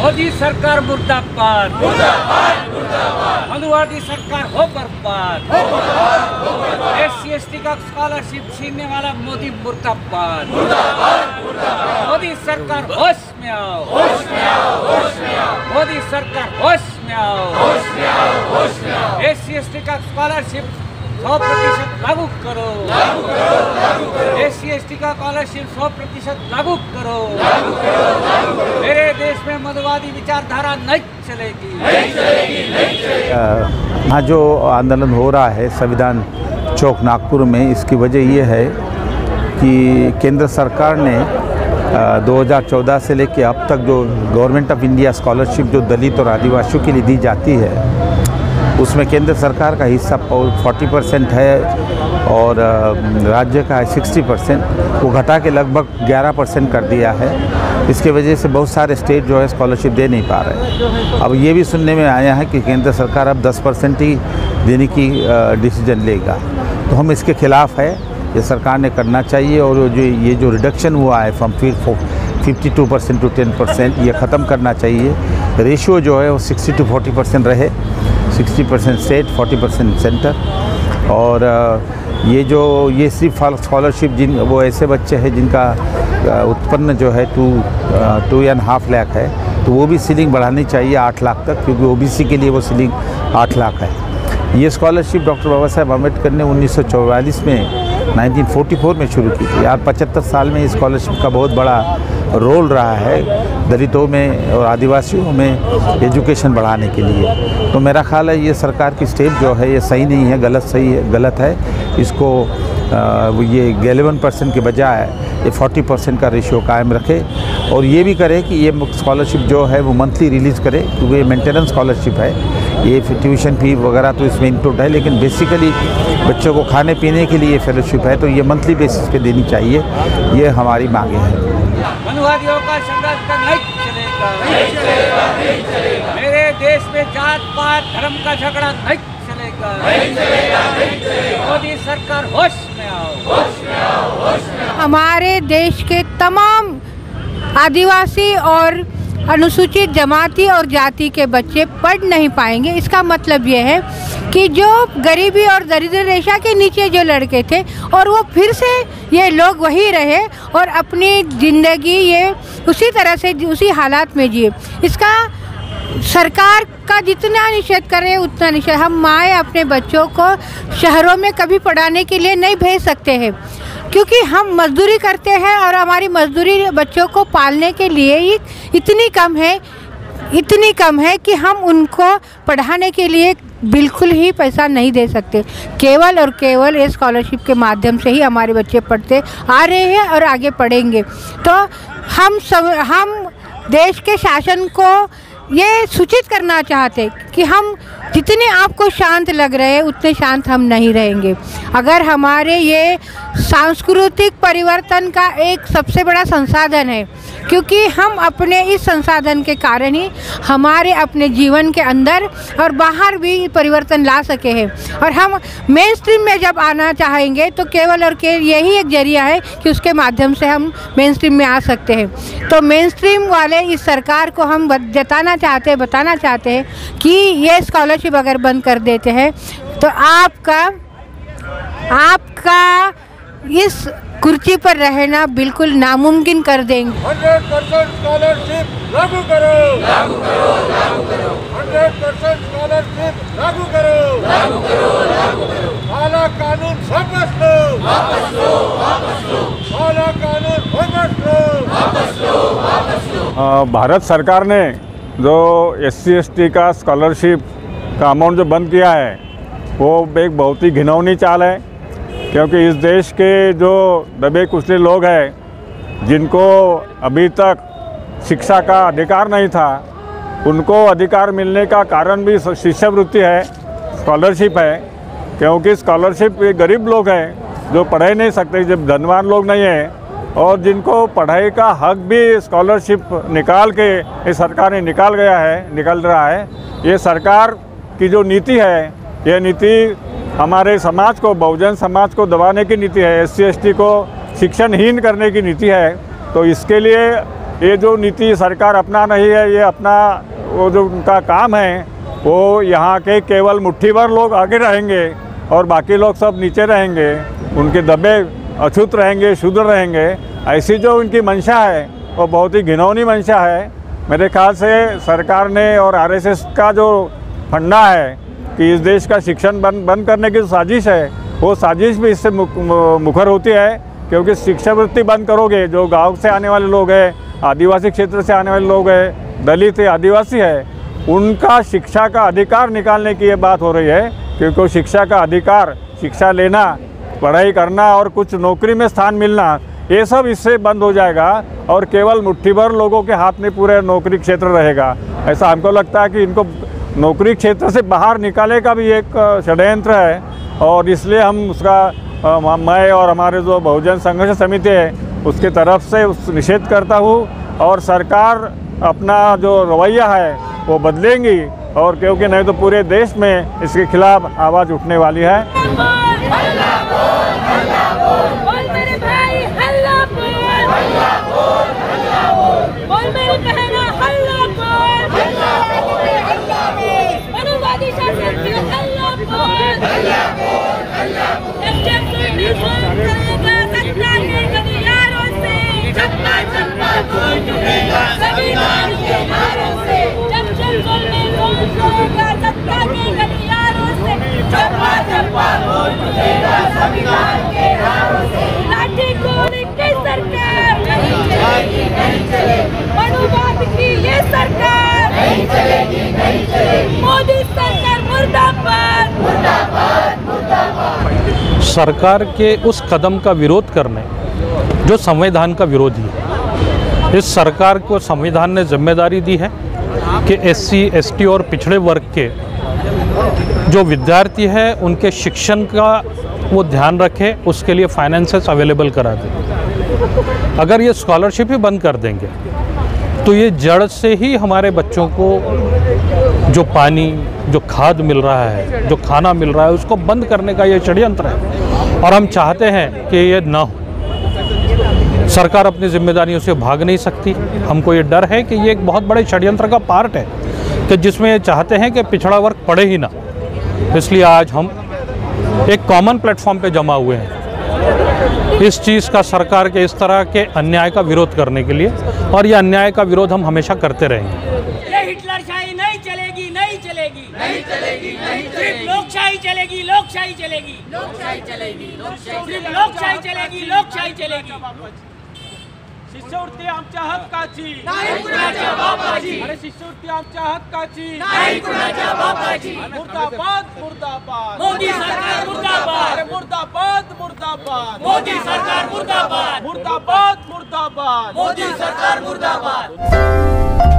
मोदी सरकार मुर्दाबाद, मनुवादी सरकार हो बर्बाद, SC/ST का स्कॉलरशिप छीनने वाला मोदी मुर्दाबाद, मोदी सरकार होश में आओ, मोदी सरकार होश में आओ, SC/ST का स्कॉलरशिप 100% लागू करो, SC/ST का स्कॉलरशिप 100% लागू करो। मेरे देश में मनुवादी विचारधारा नहीं चलेगी। यहाँ जो आंदोलन हो रहा है संविधान चौक नागपुर में, इसकी वजह ये है कि केंद्र सरकार ने 2014 से लेकर अब तक जो गवर्नमेंट ऑफ इंडिया स्कॉलरशिप जो दलित और आदिवासियों के लिए दी जाती है, उसमें केंद्र सरकार का हिस्सा 40% है और राज्य का है 60%, वो घटा के लगभग 11% कर दिया है। इसके वजह से बहुत सारे स्टेट जो है स्कॉलरशिप दे नहीं पा रहे। अब ये भी सुनने में आया है कि केंद्र सरकार अब 10% ही देने की डिसीजन लेगा, तो हम इसके खिलाफ़ है। ये सरकार ने करना चाहिए और जो रिडक्शन हुआ है फ्रॉम 52% टू 10%, ये ख़त्म करना चाहिए। रेशियो जो है वो 60 to 40% रहे, 60% स्टेट 40% सेंटर। और ये सिर्फ स्कॉलरशिप वो ऐसे बच्चे हैं जिनका उत्पन्न जो है 2.5 लाख है, तो वो भी सीलिंग बढ़ानी चाहिए 8 लाख तक, क्योंकि OBC के लिए वो सीलिंग 8 लाख है। ये स्कॉलरशिप डॉक्टर बाबा साहेब अम्बेडकर ने 1944 में 1944 में शुरू की थी। यार 75 साल में स्कॉलरशिप का बहुत बड़ा रोल रहा है दलितों में और आदिवासियों में एजुकेशन बढ़ाने के लिए। तो मेरा ख्याल है ये सरकार की स्टेप जो है ये सही नहीं है, गलत है। इसको ये 11% के बजाय ये 40% का रेशियो कायम रखे और ये भी करे कि ये स्कॉलरशिप जो है वो मंथली रिलीज़ करे, क्योंकि ये मेंटेनेंस स्कॉलरशिप है। ये ट्यूशन फी वगैरह तो इसमें इंक्लूड है, लेकिन बेसिकली बच्चों को खाने पीने के लिए फेलोशिप है, तो ये मंथली बेसिस पे देनी चाहिए। ये हमारी मांगे हैं। मनुवादियों का संघर्ष नहीं चलेगा, मेरे देश में जात पात धर्म का झगड़ा नहीं चलेगा। मोदी सरकार होश में आओ। हमारे देश के तमाम आदिवासी और अनुसूचित जमाती और जाति के बच्चे पढ़ नहीं पाएंगे। इसका मतलब ये है कि जो गरीबी और दरिद्र रेखा के नीचे जो लड़के थे और वो फिर से ये लोग वही रहे और अपनी ज़िंदगी ये उसी तरह से उसी हालात में जिए। इसका सरकार का जितना निषेध करे उतना निषेध। हम माएँ अपने बच्चों को शहरों में कभी पढ़ाने के लिए नहीं भेज सकते हैं, क्योंकि हम मजदूरी करते हैं और हमारी मजदूरी बच्चों को पालने के लिए ही इतनी कम है कि हम उनको पढ़ाने के लिए बिल्कुल ही पैसा नहीं दे सकते। केवल और केवल ये स्कॉलरशिप के माध्यम से ही हमारे बच्चे पढ़ते आ रहे हैं और आगे पढ़ेंगे। तो हम देश के शासन को ये सूचित करना चाहते कि हम जितने आपको शांत लग रहे हैं उतने शांत हम नहीं रहेंगे। अगर हमारे ये सांस्कृतिक परिवर्तन का एक सबसे बड़ा संसाधन है, क्योंकि हम अपने इस संसाधन के कारण ही हमारे अपने जीवन के अंदर और बाहर भी परिवर्तन ला सके हैं। और हम मेन स्ट्रीम में जब आना चाहेंगे तो केवल और केवल यही एक जरिया है कि उसके माध्यम से हम मेन स्ट्रीम में आ सकते हैं। तो मेन स्ट्रीम वाले इस सरकार को हम बताना चाहते हैं कि ये स्कॉलरशिप अगर बंद कर देते हैं तो आपका इस कुर्सी पर रहना बिल्कुल नामुमकिन कर देंगे। 100% स्कॉलरशिप लागू करो, 100% स्कॉलरशिप लागू करो, काला कानून वापस लो, काला कानून वापस लो। भारत सरकार ने जो SC/ST का स्कॉलरशिप का अमाउंट जो बंद किया है वो एक बहुत ही घिनौनी चाल है, क्योंकि इस देश के जो दबे कुचले लोग हैं जिनको अभी तक शिक्षा का अधिकार नहीं था, उनको अधिकार मिलने का कारण भी शिष्यवृत्ति है, स्कॉलरशिप है। क्योंकि स्कॉलरशिप गरीब लोग हैं जो पढ़ नहीं सकते, जब धनवान लोग नहीं हैं और जिनको पढ़ाई का हक भी स्कॉलरशिप निकाल के इस सरकार ने निकाल रहा है। ये सरकार की जो नीति है, ये नीति हमारे समाज को, बहुजन समाज को दबाने की नीति है, SC/ST को शिक्षणहीन करने की नीति है। तो इसके लिए ये जो नीति सरकार अपना रही है, ये अपना वो जो उनका काम है वो यहाँ के केवल मुट्ठी भर लोग आगे रहेंगे और बाकी लोग सब नीचे रहेंगे, उनके दबे अछूत रहेंगे, शुद्ध रहेंगे। ऐसी जो उनकी मंशा है वो बहुत ही घिनौनी मंशा है। मेरे ख्याल से सरकार ने और आरएसएस का जो फंडा है कि इस देश का शिक्षण बंद करने की साजिश है, वो साजिश भी इससे मुखर होती है, क्योंकि शिक्षावृत्ति बंद करोगे, जो गांव से आने वाले लोग हैं, आदिवासी क्षेत्र से आने वाले लोग हैं, दलित है, आदिवासी है, उनका शिक्षा का अधिकार निकालने की ये बात हो रही है। क्योंकि शिक्षा का अधिकार, शिक्षा लेना, पढ़ाई करना और कुछ नौकरी में स्थान मिलना, ये सब इससे बंद हो जाएगा और केवल मुट्ठी भर लोगों के हाथ में पूरे नौकरी क्षेत्र रहेगा। ऐसा हमको लगता है कि इनको नौकरी क्षेत्र से बाहर निकालने का भी एक षड्यंत्र है और इसलिए हम उसका मैं और हमारे जो बहुजन संघर्ष समिति है उसके तरफ से उस निषेध करता हूँ और सरकार अपना जो रवैया है वो बदलेंगी, और क्योंकि नहीं तो पूरे देश में इसके खिलाफ आवाज़ उठने वाली है। लाठी गोली की सरकार नहीं चलेगी, नहीं चलेगी। मनुवाद की ये सरकार नहीं चलेगी, नहीं चलेगी। मोदी सरकार मुर्दाबाद, मुर्दाबाद, मुर्दाबाद। सरकार के उस कदम का विरोध करने जो संविधान का विरोधी है, इस सरकार को संविधान ने जिम्मेदारी दी है कि SC, ST और पिछड़े वर्ग के जो विद्यार्थी है उनके शिक्षण का वो ध्यान रखे, उसके लिए फाइनेंसेस अवेलेबल करा दे। अगर ये स्कॉलरशिप ही बंद कर देंगे तो ये जड़ से ही हमारे बच्चों को जो पानी, जो खाद मिल रहा है, जो खाना मिल रहा है, उसको बंद करने का ये षड्यंत्र है और हम चाहते हैं कि ये ना हो। सरकार अपनी जिम्मेदारियों से भाग नहीं सकती। हमको ये डर है कि ये एक बहुत बड़े षड्यंत्र का पार्ट है कि जिसमें ये चाहते हैं कि पिछड़ा वर्ग पढ़े ही ना। इसलिए आज हम एक कॉमन प्लेटफॉर्म पे जमा हुए हैं इस चीज़ का, सरकार के इस तरह के अन्याय का विरोध करने के लिए, और ये अन्याय का विरोध हम हमेशा करते रहेंगे। ये हिटलरशाही नहीं चलेगी, नहीं चलेगी, नहीं चलेगी, नहीं चलेगी। लोकशाही चलेगी, लोकशाही चलेगी, लोकशाही चलेगी, सिर्फ लोकशाही चलेगी, लोकशाही चलेगी। शिष्यवृत्ती आमच्या हक्काची नाही कुणाच्या बापाची, अरे शिष्यवृत्ती आमच्या हक्काची नाही कुणाच्या बापाची। मुर्दाबाद, मुर्दाबाद, मोदी सरकार मुर्दाबाद, अरे मुर्दाबाद, मुर्दाबाद, मोदी सरकार मुर्दाबाद, मुर्दाबाद, मुर्दाबाद, मोदी सरकार मुर्दाबाद।